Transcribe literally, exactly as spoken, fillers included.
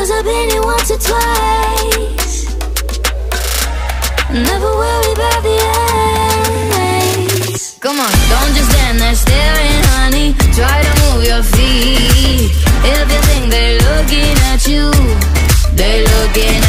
cause I've been here once or twice. Never worry about the eyes. Come on, don't just stand there staring, honey. Try to move your feet. If you think they're looking at you, they're looking